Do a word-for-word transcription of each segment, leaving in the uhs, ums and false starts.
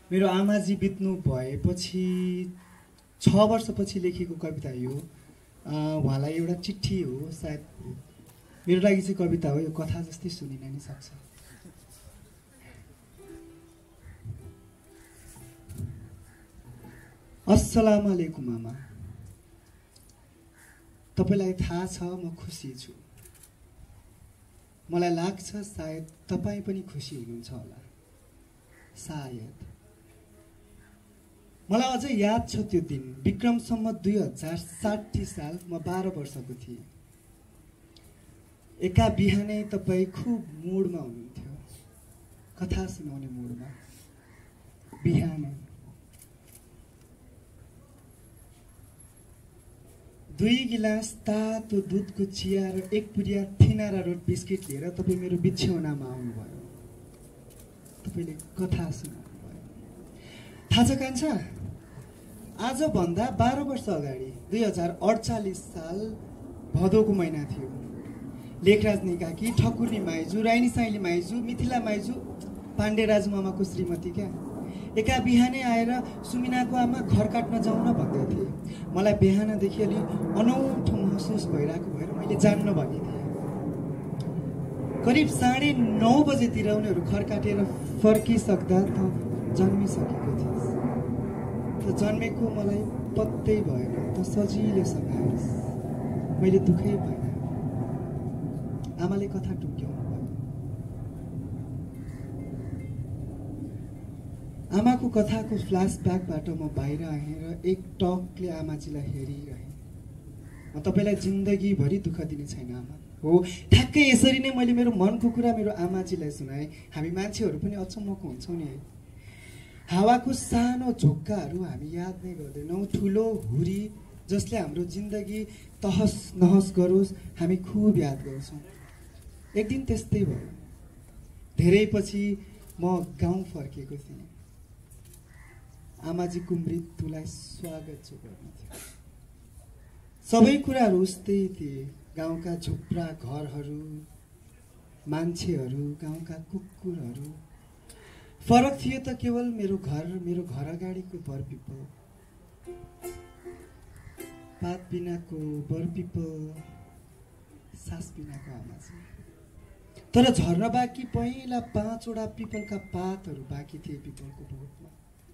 मेरो आमाजी बित्नु भएपछि छ वर्षपछि लेखेको कविता यो। उहाँलाई एउटा चिठी हो सायद। मेरो लागि चाहिँ कविता हो, यो कथा जस्तै सुनिन नि सक्छ। अस्सलाम वालेकुम आमा, तपाईलाई थाहा छ म खुसी छु। मलाई लाग्छ सायद तपाईँ पनि खुसी हुनुहुन्छ होला। सायद। मलाई अझै याद छ त्यो दिन, विक्रम सम्म दुई हजार साठी साल, म बाह्र वर्षको थिएँ। एका बिहानै तपाईँ खुब मुडमा हुनुहुन्थ्यो, कथा सुनाउने मुडमा। बिहानै दुई गिलास तातो दुधको चिया र एक पुरिया थिना र रोट बिस्किट लिएर तपाईँ मेरो बिछ्यौनामा आउनुभयो। तपाईँले कथा सुनाउनु भयो। थाहा छ कान्छा, आजभन्दा बाह्र वर्ष अगाडि दुई हजार अडचालिस साल भदौको महिना थियो। लेखराज निकाकी, ठकुर्नी माइजू, राइनी साइली माइजू, मिथिला माइजू, पाण्डे राजु मामाको श्रीमती क्या एका बिहानै आएर सुमिनाको आमा घर काट्न जाउँ न भन्दै थिए। मलाई बिहानदेखि अलि अनौठो महसुस भइरहेको भएर मैले जान्न भनेको थिएँ। करिब साढे नौ बजेतिर उनीहरू घर काटेर फर्किसक्दा त जन्मिसकेको थिएँ। त जन्मेको मलाई पत्तै भएन, त सजिलोसँग आइस्। मैले दुःखै भएन। आमाले कथा टुङ्ग्याउनु भयो। आमाको कथाको फ्ल्यासब्याकबाट म बाहिर आएँ र एक टकले आमाजीलाई हेरिरहेँ। म तपाईँलाई जिन्दगीभरि दुःख दिने छैन आमा। हो, ठ्याक्कै यसरी नै मैले मेरो मनको कुरा मेरो आमाजीलाई सुनाएँ। हामी मान्छेहरू पनि अचम्मको हुन्छौँ नि है। हावाको सानो झोक्काहरू हामी याद नै गर्दैनौँ। ठुलो हुरी जसले हाम्रो जिन्दगी तहस नहस गरोस् हामी खुब याद गर्छौँ। एक दिन त्यस्तै भयो। धेरै पछि म गाउँ फर्केको थिएँ। आमाजीको मृत्युलाई स्वागत जो गर्नु थियो। सबै कुराहरू उस्तै थिए। गाउँका झुप्रा घरहरू, मान्छेहरू, गाउँका कुकुरहरू। फरक थियो त केवल मेरो घर, मेरो घर अगाडिको बरपिपल। पात बिनाको बरपिपल, सास बिनाको आमाजी। तर झर्न बाँकी पहिला पाँचवटा पिपलका पातहरू बाँकी थिए पिपलको बोटमा।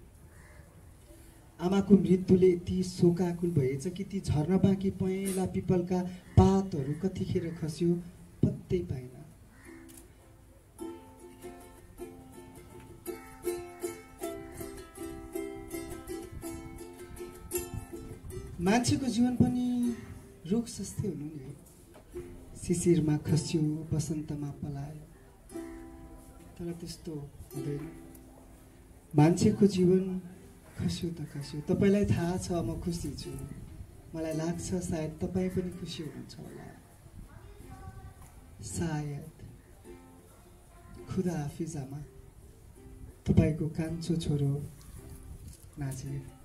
आमाको मृत्युले यति शोकाकुल भएछ कि ती झर्न बाँकी पहिला पिपलका पातहरू कतिखेर खस्यो पत्तै पाएन। मान्छेको जीवन पनि रुख जस्तै हुनु नि। शिशिरमा खस्यो, बसन्तमा पलायो। तर त्यस्तो हुँदैन। मान्छेको जीवन खस्यो त खस्यो। तपाईँलाई थाहा छ म खुसी छु। मलाई लाग्छ सायद तपाईँ पनि खुसी हुनुहुन्छ होला। सायद। खुदा हाफिज आमा, तपाईँको कान्छो छोरो नाजिर।